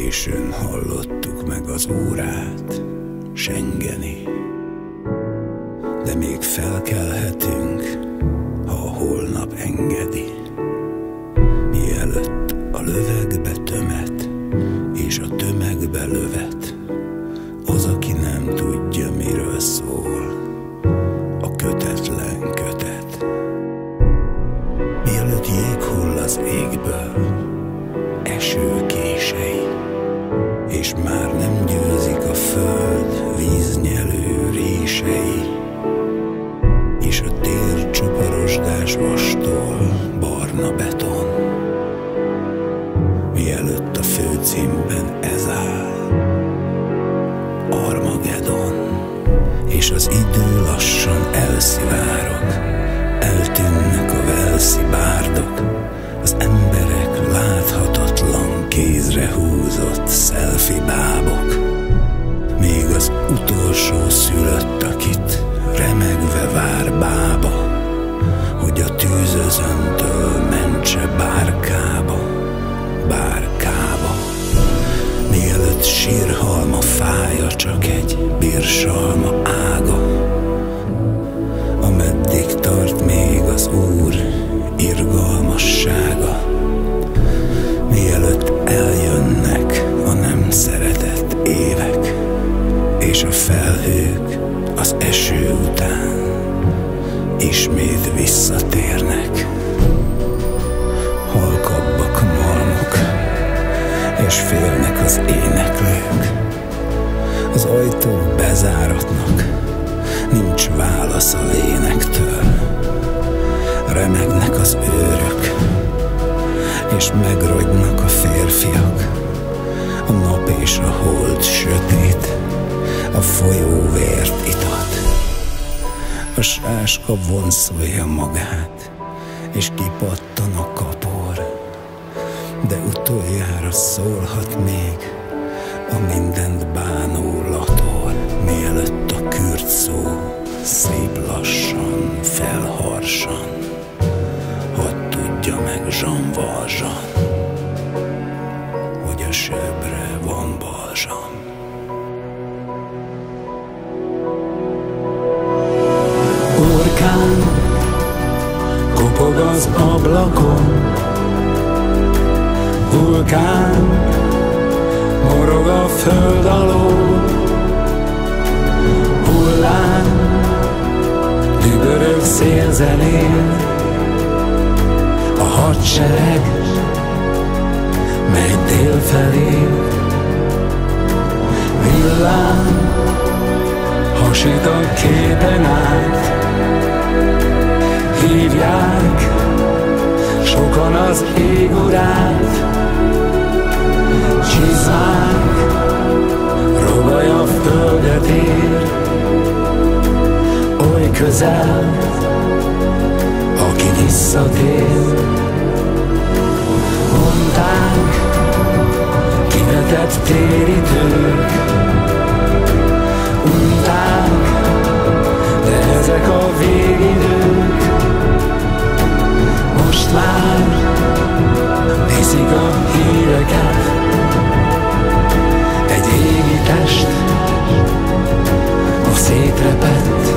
későn hallottuk meg az órát sengeni, de még felkelhetünk, ha a holnap engedi. Mielőtt a lövegbe tömet és a tömegbe lövet, az, aki nem tudja, miről szól a kötetlen kötet. Mielőtt jég hull az égből, eső kései, és már nem győzik a föld víznyelő rései, és a tér csuparosdás vastól barna beton. Mielőtt a főcímben ez áll, Armagedon, és az idő lassan elszivárog, eltűnnek a velszi bárdok, az emberek láthatatlan kézre húzott selfie bábok. Még az utolsó szülött, akit remegve vár bába, hogy a tűzözöntől mentse bárkába, bárkába. Mielőtt sírhalma fája csak egy birsalma ága, ameddig tart még az Úr irgalmassága. Mielőtt eljönnek a nem szeretett évek, és a felhők az eső után ismét visszatérnek. Halkabbak a malmok, és félnek az éneklők. Az ajtók bezáratnak, nincs válasz a lénektől. Remegnek az őrök, és megrogynak a férfiak. A nap és a hold sötét, a folyó vért itat. A sáska vonszolja magát, és kipattan a kapor, de utoljára szólhat még a mindent bánó lator. Mielőtt a kürt szó szép lassan felharsan, hadd tudja meg Jean Valjean, hogy a sebre van balzsam. Orkán kopog az ablakon, vulkán morog a föld alól, hullám dübörög szélzenél, a hadsereg megy dél felé. Villám hasít a képen át, hívják sokan az ég urát. Csizmák rogaj a földet ér, oly közel, aki visszatér. Mondták, kivetett térítők, unták, de ezek a végidők. Most már viszik a híreket, egy égi test a szétrepett.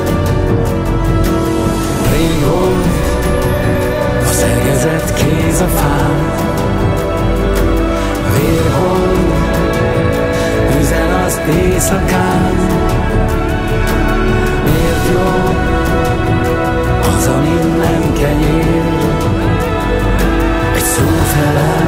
Rég volt a szegezett kéz a fán, vérhold üzen az éjszakán. Miért jó az, ami nem kenyér, egy szó felel